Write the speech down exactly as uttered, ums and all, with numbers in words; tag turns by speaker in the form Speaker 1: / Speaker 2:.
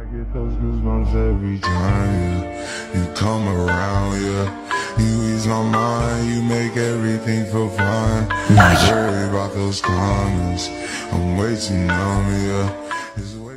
Speaker 1: get those goosebumps every time, yeah. You come around, yeah. You ease my mind, you make everything feel fine.
Speaker 2: Nice.
Speaker 1: Worry about those comments, I'm way too numb, yeah. It's way